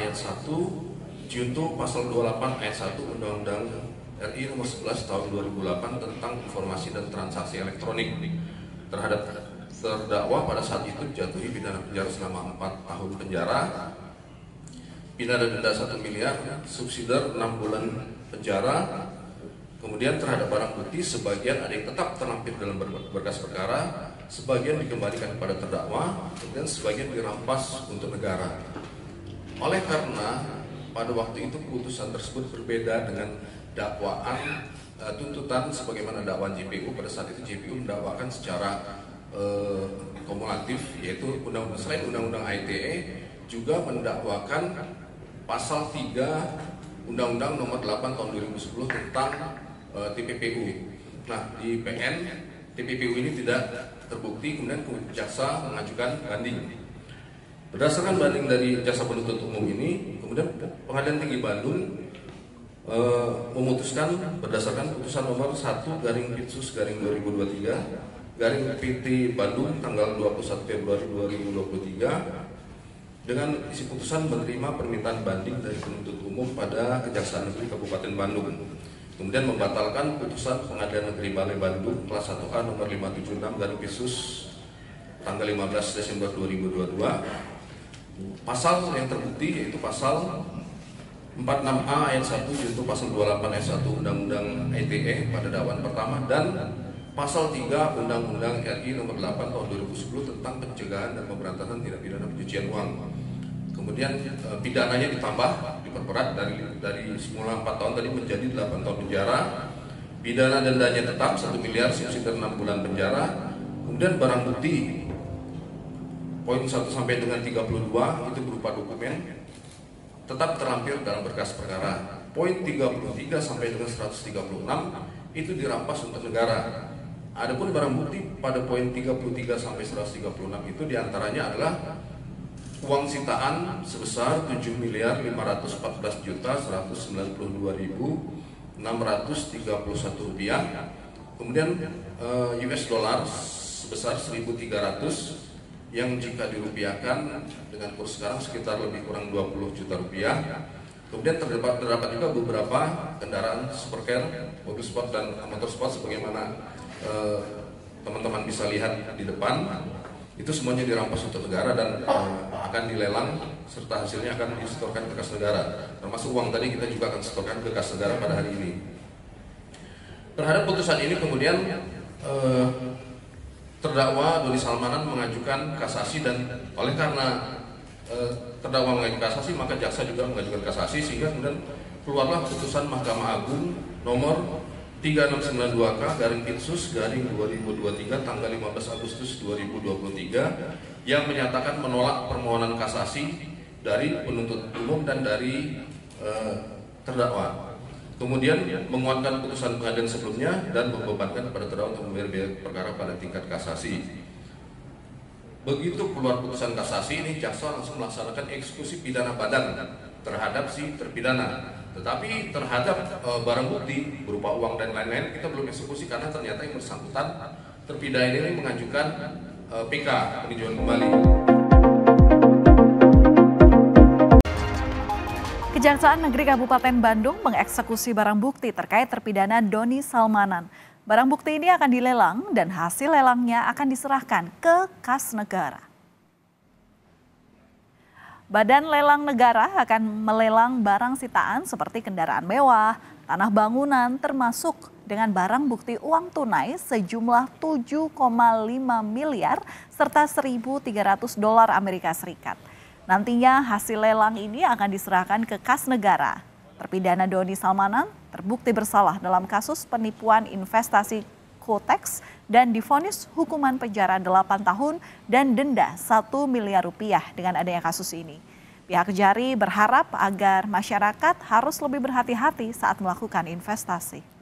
ayat 1 junto pasal 28 ayat 1 Undang-Undang RI nomor 11 tahun 2008 tentang informasi dan transaksi elektronik. Terhadap terdakwa pada saat itu dijatuhi pidana penjara selama 4 tahun penjara, pidana denda 1 miliar, subsidiar 6 bulan penjara. Kemudian terhadap barang bukti sebagian ada yang tetap terlampir dalam berkas perkara, sebagian dikembalikan kepada terdakwa, dan sebagian dirampas untuk negara. Oleh karena pada waktu itu putusan tersebut berbeda dengan dakwaan tuntutan sebagaimana dakwaan JPU. Pada saat itu JPU mendakwakan secara kumulatif, yaitu selain Undang-Undang ITE juga mendakwakan pasal 3 Undang-Undang nomor 8 tahun 2010 tentang TPPU. Nah, di PN TPPU ini tidak terbukti, kemudian jaksa mengajukan banding. Berdasarkan banding dari jaksa penuntut umum ini, kemudian Pengadilan Tinggi Bandung memutuskan berdasarkan putusan nomor 1/Pitsus/2023/PT Bandung tanggal 21 Februari 2023 dengan isi putusan menerima permintaan banding dari penuntut umum pada Kejaksaan Negeri Kabupaten Bandung. Kemudian membatalkan putusan Pengadilan Negeri Balai Bandung kelas 1A nomor 576/Pitsus tanggal 15 Desember 2022. Pasal yang terbukti yaitu pasal 46A ayat 1 junto pasal 28 ayat 1 Undang-Undang ITE pada dakwaan pertama, dan pasal 3 Undang-Undang RI nomor 8 tahun 2010 tentang pencegahan dan pemberantasan tindak pidana pencucian uang. Kemudian pidananya ditambah, diperberat dari semula 4 tahun tadi menjadi 8 tahun penjara. Pidana dendanya tetap 1 miliar, subsidiar 6 bulan penjara. Kemudian barang bukti poin 1 sampai dengan 32 itu berupa dokumen tetap terlampir dalam berkas perkara. Poin 33 sampai dengan 136 itu dirampas untuk negara. Adapun barang bukti pada poin 33 sampai 136 itu diantaranya adalah uang sitaan sebesar 7.549.192.631 rupiah. Kemudian US dollar sebesar 1.300 yang jika dirupiahkan dengan kurs sekarang sekitar lebih kurang 20 juta rupiah. Kemudian terdapat juga beberapa kendaraan supercar, mobil sport dan motor sport sebagaimana teman-teman bisa lihat di depan. Itu semuanya dirampas untuk negara dan akan dilelang serta hasilnya akan disetorkan ke kas negara. Termasuk uang tadi kita juga akan setorkan ke kas negara pada hari ini. Terhadap putusan ini kemudian terdakwa Doni Salmanan mengajukan kasasi, dan oleh karena terdakwa mengajukan kasasi maka jaksa juga mengajukan kasasi, sehingga kemudian keluarlah putusan Mahkamah Agung nomor 3692/Pitsus/2023 tanggal 15 Agustus 2023 yang menyatakan menolak permohonan kasasi dari penuntut umum dan dari terdakwa. Kemudian menguatkan putusan pengadilan sebelumnya dan membebankan kepada terdakwa untuk membayar biaya perkara pada tingkat kasasi. Begitu keluar putusan kasasi ini, jaksa langsung melaksanakan eksekusi pidana badan terhadap si terpidana. Tetapi terhadap barang bukti berupa uang dan lain-lain kita belum eksekusi karena ternyata yang bersangkutan terpidana ini mengajukan PK, peninjauan kembali. Kejaksaan Negeri Kabupaten Bandung mengeksekusi barang bukti terkait terpidana Doni Salmanan. Barang bukti ini akan dilelang dan hasil lelangnya akan diserahkan ke kas negara. Badan Lelang Negara akan melelang barang sitaan seperti kendaraan mewah, tanah bangunan, termasuk dengan barang bukti uang tunai sejumlah 7,5 miliar serta $1.300 Amerika Serikat. Nantinya hasil lelang ini akan diserahkan ke kas negara. Terpidana Doni Salmanan terbukti bersalah dalam kasus penipuan investasi Kotex dan divonis hukuman penjara 8 tahun dan denda 1 miliar rupiah dengan adanya kasus ini. Pihak Kejari berharap agar masyarakat harus lebih berhati-hati saat melakukan investasi.